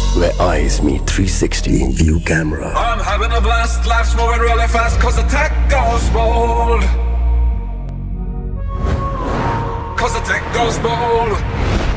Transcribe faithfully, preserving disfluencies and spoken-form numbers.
where eyes meet three sixty view camera. I'm having a blast, life's moving really fast, cause the tech goes bold. Cause the tech goes bold.